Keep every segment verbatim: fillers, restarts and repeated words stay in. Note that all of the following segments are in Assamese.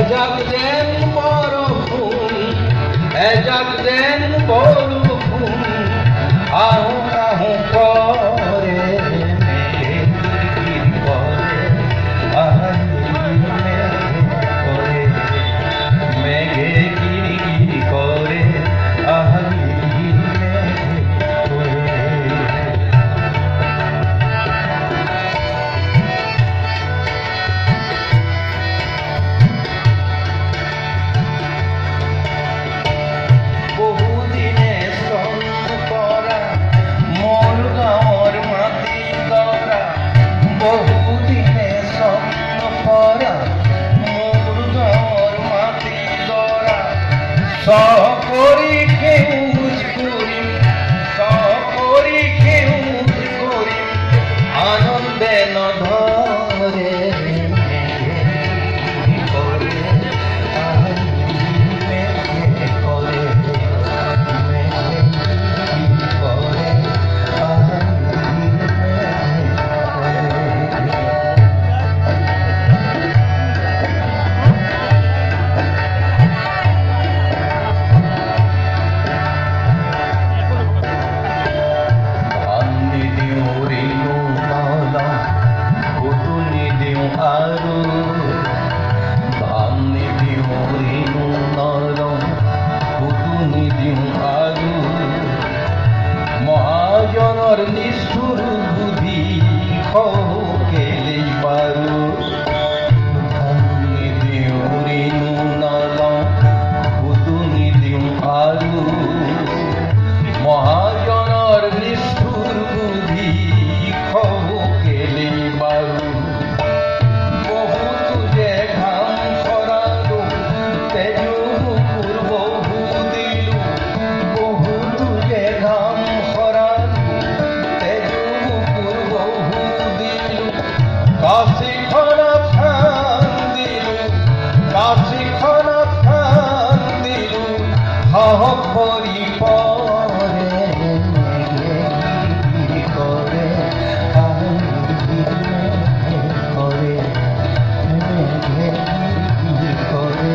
এজাক যেন বৰষুণ এজাক যেন বৰষুণ আহোঁ আহোঁ কৰে সকরি খেউজ করিম সকরি খেউজ করিম আনন্দে নধরে করে করে মহাজনৰ নিষ্ঠুৰ বুদ্ধি কেলেই পাৰো ধনী দেউৰীনো নলওঁ সুধু নিদিওঁ আৰু মহাজনৰ নিষ্ঠুৰ বুদ্ধি কেলেই পাৰো বহুতো যে ঘাম খৰালো তেজো বুকুৰ বহু দিলো বহুতো যে ঘাম কাশীখনত খান দিলো কাশীখনত খান দিলো সাহস কৰি পৰে কৰে কৰে কৰে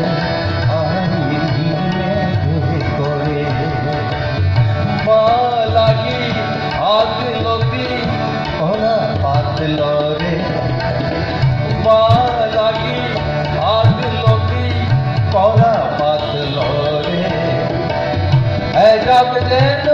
কৰে মা লাগি আগ লগি কলা পাত লৰে লাগি আগ লগি কলা পাত লৰে এজাক যেন